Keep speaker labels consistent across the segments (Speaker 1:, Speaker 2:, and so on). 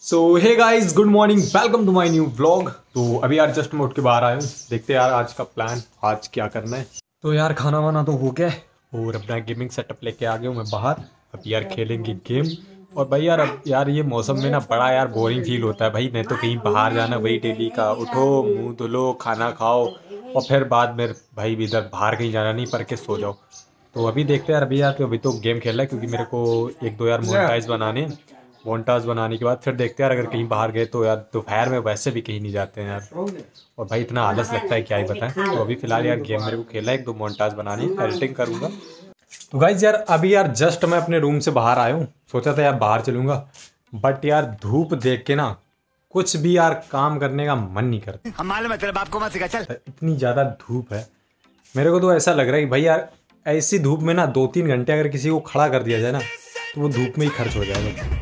Speaker 1: So hey guys, good morning, welcome to my new vlog. तो अभी यार just मैं उठ के बाहर आया हूँ। देखते हैं यार आज का प्लान, आज क्या करना है। तो यार खाना वाना तो हो गया है और अपना गेमिंग सेटअप लेके आ गया हूँ मैं बाहर। अब यार खेलेंगे गेम। और भाई यार अब यार ये मौसम में ना बड़ा यार बोरिंग फील होता है भाई। मैं तो कहीं बाहर जाना, वही डेली का उठो, मुंह धुलो, खाना खाओ और फिर बाद में भाई इधर बाहर कहीं जाना नहीं, पर के सो जाओ। तो अभी देखते हैं यार, अभी यार तो अभी तो गेम खेलना है क्योंकि मेरे को एक दो यार मोनेटाइज बनाने हैं। मोन्टाज बनाने के बाद फिर देखते हैं यार, अगर कहीं बाहर गए तो यार दोपहर में वैसे भी कहीं नहीं जाते हैं यार। और भाई इतना आलस लगता है क्या ही बताएं। तो अभी फिलहाल यार गेम मेरे को खेला है, एक दो मोन्टाज बनानी है, एडिटिंग करूँगा। तो गाइज यार अभी यार जस्ट मैं अपने रूम से बाहर आया हूँ। सोचा था यार बाहर चलूँगा, बट यार धूप देख के ना कुछ भी यार काम करने का मन नहीं करता।
Speaker 2: हमारे मतलब आपको मत सिखा, चल।
Speaker 1: इतनी ज़्यादा धूप है, मेरे को तो ऐसा लग रहा है कि भाई यार ऐसी धूप में ना 2-3 घंटे अगर किसी को खड़ा कर दिया जाए ना तो वो धूप में ही खर्च हो जाएगा।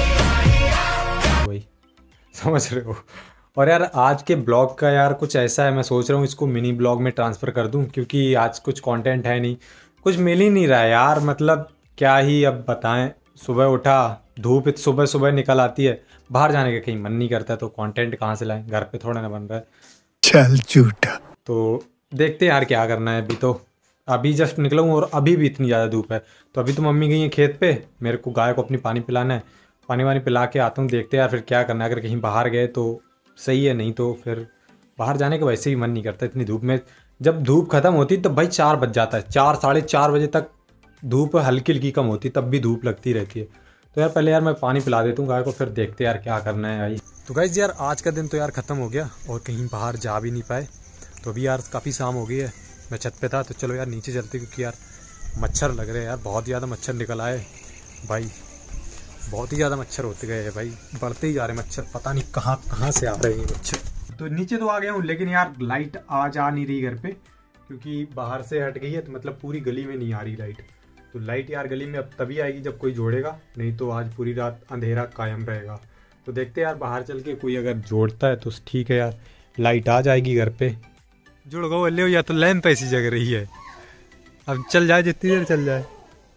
Speaker 1: वही समझ रहे हो। और यार आज के ब्लॉग का यार कुछ ऐसा है, मैं सोच रहा हूँ इसको मिनी ब्लॉग में ट्रांसफ़र कर दूँ क्योंकि आज कुछ कंटेंट है नहीं, कुछ मिल ही नहीं रहा है यार। मतलब क्या ही अब बताएं। सुबह उठा, धूप सुबह सुबह निकल आती है, बाहर जाने का कहीं मन नहीं करता, तो कंटेंट कहाँ से लाएं, घर पे थोड़ा ना बन रहा है।
Speaker 2: चल झूठा।
Speaker 1: तो देखते हैं यार क्या करना है। अभी जस्ट निकला हूँ और अभी भी इतनी ज़्यादा धूप है। तो अभी तो मम्मी गई है खेत पे, मेरे को गाय को अपनी पानी पिलाना है। पानी वानी पिला के आता हूँ, देखते हैं यार फिर क्या करना है। अगर कहीं बाहर गए तो सही है, नहीं तो फिर बाहर जाने का वैसे ही मन नहीं करता इतनी धूप में। जब धूप ख़त्म होती तब भाई 4 बज जाता है, 4 साढ़े 4 बजे तक धूप हल्की हल्की कम होती, तब भी धूप लगती रहती है। तो यार पहले यार मैं पानी पिला देता हूँ गाय को, फिर देखते यार क्या करना है भाई। तो गाइस यार आज का दिन तो यार ख़त्म हो गया और कहीं बाहर जा भी नहीं पाए। तो अभी यार काफ़ी शाम हो गई है, मैं छत पे था, तो चलो यार नीचे चलते क्योंकि यार मच्छर लग रहे हैं यार, बहुत ज़्यादा मच्छर निकल आए भाई, बहुत ही ज़्यादा मच्छर होते गए हैं भाई, बढ़ते ही जा रहे मच्छर, पता नहीं कहाँ कहाँ से आ रहे हैं मच्छर। तो नीचे तो आ गया हूँ, लेकिन यार लाइट आज आ नहीं रही घर पे क्योंकि बाहर से हट गई है, तो मतलब पूरी गली में नहीं आ रही लाइट। तो लाइट यार गली में अब तभी आएगी जब कोई जोड़ेगा, नहीं तो आज पूरी रात अंधेरा कायम रहेगा। तो देखते यार बाहर चल के कोई अगर जोड़ता है तो ठीक है यार, लाइट आ जाएगी घर पे। जुड़ गो ले, या तो लैंप ऐसी जग रही है, अब चल जाए जितनी देर चल जाए।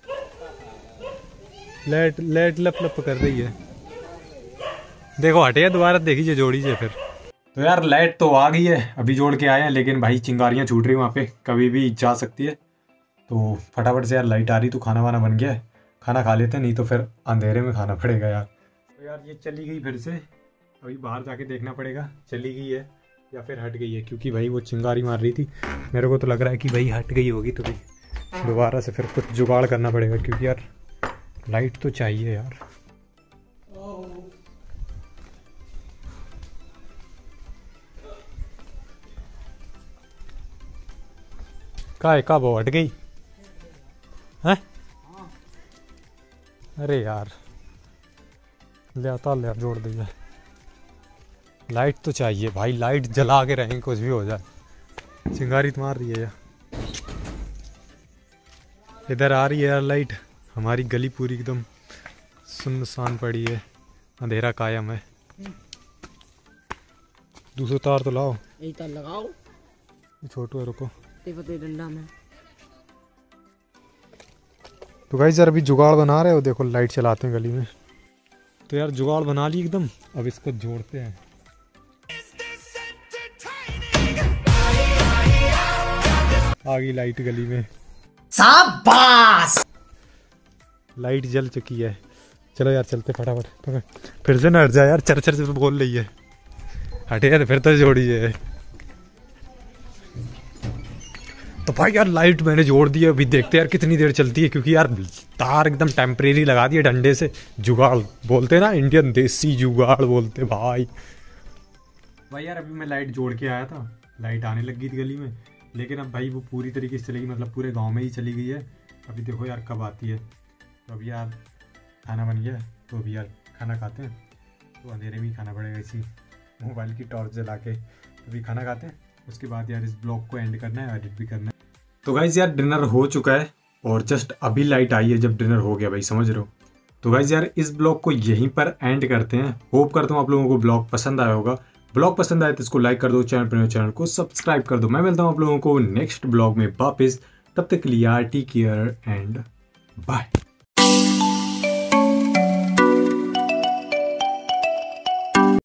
Speaker 1: लाइट लप लप कर रही है, देखो हटे दोबारा देखिए जोड़ीजिए फिर। तो यार लाइट तो आ गई है, अभी जोड़ के आए हैं, लेकिन भाई चिंगारियाँ छूट रही वहाँ पे, कभी भी जा सकती है। तो फटाफट से यार लाइट आ रही तो खाना वाना बन गया है, खाना खा लेते हैं, नहीं तो फिर अंधेरे में खाना पड़ेगा यार। तो यार ये चली गई फिर से, अभी बाहर जाके देखना पड़ेगा चली गई है या फिर हट गई है, क्योंकि भाई वो चिंगारी मार रही थी, मेरे को तो लग रहा है कि भाई हट गई होगी। तो भाई दोबारा से फिर कुछ जुगाड़ करना पड़ेगा क्योंकि यार लाइट तो चाहिए यार। का वो हट गई है? अरे यार ले आता, ले जोड़ दीजिए। लाइट तो चाहिए भाई, लाइट जला के रहेंगे कुछ भी हो जाए, चिंगारी तो मार रही है यार। इधर आ रही है यार लाइट, हमारी गली पूरी एकदम सुनसान पड़ी है, अंधेरा कायम है। दूसरा तार तो लाओ,
Speaker 3: यही तार लगाओ,
Speaker 1: छोटू है, रुको
Speaker 3: डंडा में।
Speaker 1: तो गाइस यार अभी जुगाड़ बना रहे हो, देखो लाइट चलाते हैं गली में। तो यार जुगाड़ बना ली एकदम, अब इसको जोड़ते हैं। आ गई लाइट गली में, शाबाश, लाइट जल चुकी है। चलो यार चलते फटाफट, फिर से न हट जाए यार, चर चर से बोल रही है, हटे यार फिर तो जोड़िए। तो भाई यार लाइट मैंने जोड़ दी है, अभी देखते यार कितनी देर चलती है, क्योंकि यार तार एकदम टेम्परेरी लगा दिए डंडे से, जुगाड़ बोलते ना, इंडियन देसी जुगाड़ बोलते भाई। भाई यार अभी मैं लाइट जोड़ के आया था, लाइट आने लग गई थी गली में, लेकिन अब भाई वो पूरी तरीके से चलेगी, मतलब पूरे गांव में ही चली गई है। अभी देखो यार कब आती है। तो अभी यार खाना बन गया, तो अभी यार खाना खाते हैं, तो अंधेरे में ही खाना पड़ेगा, इसी मोबाइल की टॉर्च जला के। अभी खाना खाते हैं, उसके बाद यार इस ब्लॉग को एंड करना है, एडिट भी करना है। तो गाइज यार डिनर हो चुका है और जस्ट अभी लाइट आई है जब डिनर हो गया भाई, समझ रहे हो। तो गाइज यार इस ब्लॉग को यहीं पर एंड करते हैं। होप करता हूँ आप लोगों को ब्लॉग पसंद आया होगा। ब्लॉग पसंद आए तो इसको लाइक कर दो, चैनल को सब्सक्राइब कर दो। मैं मिलता हूँ आप लोगों को नेक्स्ट ब्लॉग में वापस, तब तक के लिए यार टेक केयर एंड बाय।